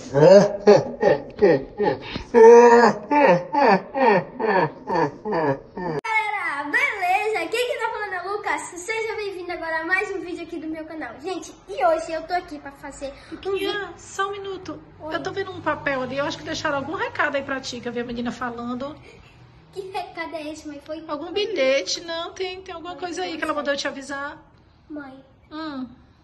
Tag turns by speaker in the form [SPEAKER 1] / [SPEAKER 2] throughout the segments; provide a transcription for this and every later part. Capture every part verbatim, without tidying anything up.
[SPEAKER 1] Galera, beleza? Quem que tá falando é o Lucas. Seja bem-vindo agora a mais um vídeo aqui do meu canal. Gente, e hoje eu tô aqui pra fazer um vídeo.
[SPEAKER 2] Só um minuto.
[SPEAKER 1] Oi.
[SPEAKER 2] Eu tô vendo um papel ali. Eu acho que deixaram algum recado aí pra ti, que eu vi a menina falando.
[SPEAKER 1] Que recado é esse, mãe? Foi?
[SPEAKER 2] Algum bilhete? Não, tem, tem alguma coisa aí que ela mandou eu te avisar.
[SPEAKER 1] Mãe,
[SPEAKER 2] Hum.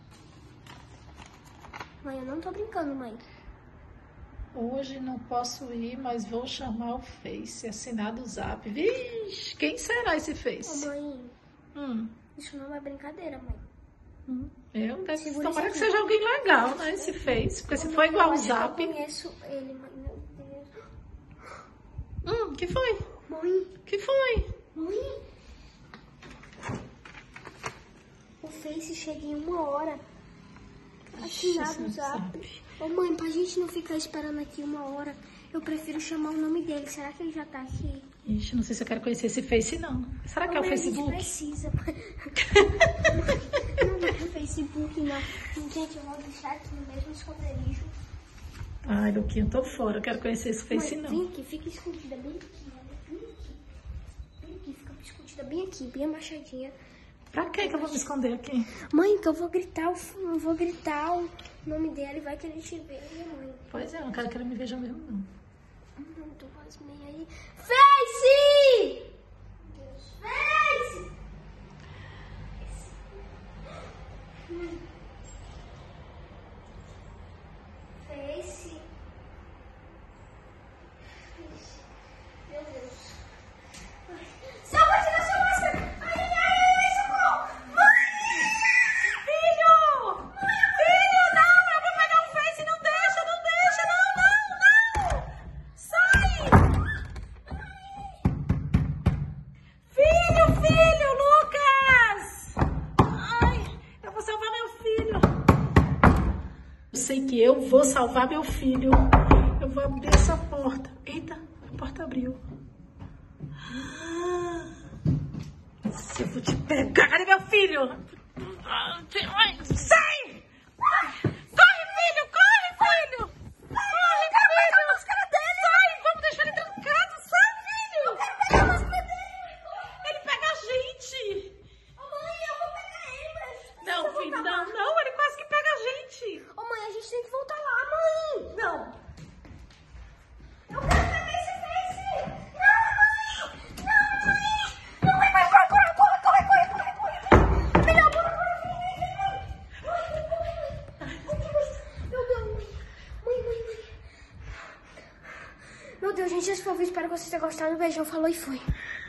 [SPEAKER 1] mãe, eu não tô brincando, mãe.
[SPEAKER 2] Hoje não posso ir, mas vou chamar o Face, assinado o Zap. Vixe, quem será esse
[SPEAKER 1] Ô,
[SPEAKER 2] Face?
[SPEAKER 1] mãe,
[SPEAKER 2] Hum.
[SPEAKER 1] isso não é brincadeira, mãe.
[SPEAKER 2] Hum. Eu deve,
[SPEAKER 1] Segura
[SPEAKER 2] tomara
[SPEAKER 1] isso
[SPEAKER 2] que
[SPEAKER 1] aqui.
[SPEAKER 2] seja alguém legal, né, esse Face. Porque se
[SPEAKER 1] Ô,
[SPEAKER 2] for
[SPEAKER 1] mãe,
[SPEAKER 2] igual
[SPEAKER 1] eu
[SPEAKER 2] o
[SPEAKER 1] acho que
[SPEAKER 2] Zap...
[SPEAKER 1] Eu conheço ele, mãe. Meu Deus.
[SPEAKER 2] Hum, que foi?
[SPEAKER 1] Mãe,
[SPEAKER 2] Que foi?
[SPEAKER 1] mãe. O Face chega em uma hora. Assinado o
[SPEAKER 2] Ixi,
[SPEAKER 1] Zap. Ô, mãe, pra gente não ficar esperando aqui uma hora, eu prefiro chamar o nome dele. Será que ele já tá aqui?
[SPEAKER 2] Ixi, não sei se eu quero conhecer esse Face, não. Será que é o
[SPEAKER 1] Mãe, a gente
[SPEAKER 2] Facebook?
[SPEAKER 1] precisa. Não é o Facebook, não. Gente, eu vou deixar aqui no mesmo esconderijo.
[SPEAKER 2] Ai, Luquinha, eu tô fora. Eu quero conhecer esse Face,
[SPEAKER 1] Mãe,
[SPEAKER 2] não.
[SPEAKER 1] vem aqui, fica escondida bem aqui, olha. Bem aqui. Bem aqui, fica escondida bem aqui, bem abaixadinha.
[SPEAKER 2] Pra que que eu vou me esconder aqui?
[SPEAKER 1] Mãe, que eu vou gritar, o- eu vou gritar o nome dele, vai que ele te vê, minha mãe.
[SPEAKER 2] Pois é, eu não quero que ele me veja mesmo, não.
[SPEAKER 1] Hum, tô quase meio aí. Face! Face! Hum. Face. Face. Meu Deus. Ai. Salva, tira sua máscara! Ai, ai, ai, ai, socorro! Mãe!
[SPEAKER 2] Filho! Filho, não! Eu vou pegar o Face, não deixa, não deixa, não, não, não! Sai! Filho, filho, Lucas! Ai, eu vou salvar meu filho. Eu sei que eu vou salvar meu filho. Eu vou abrir essa porta. Eita, a porta abriu. Ah, se eu vou te pegar, cadê meu filho? Ai, sai! Corre, filho, corre, filho! Corre, filho! A máscara dele! Sai, vamos deixar ele trancado, sai, filho! Eu quero pegar a máscara dele! Ele pega a gente!
[SPEAKER 1] Ô, mãe, eu vou pegar ele, mas...
[SPEAKER 2] Não,
[SPEAKER 1] eu vou
[SPEAKER 2] filho,
[SPEAKER 1] voltar
[SPEAKER 2] não,
[SPEAKER 1] lá.
[SPEAKER 2] não, ele quase que pega a gente!
[SPEAKER 1] Ô, mãe, a gente tem que voltar lá, mãe!
[SPEAKER 2] Não!
[SPEAKER 1] Eu quero pegar esse Face! Não, mãe! Não, mãe! Não, mãe, vai, corre, corre, corre, corre, corre, corre, corre! Melhor, corre, corre, corre, corre, corre, corre, corre. Meu Deus, mãe! Mãe, mãe, mãe! Meu Deus, gente, esse foi o vídeo, espero que vocês tenham gostado. Um beijão, falou e fui!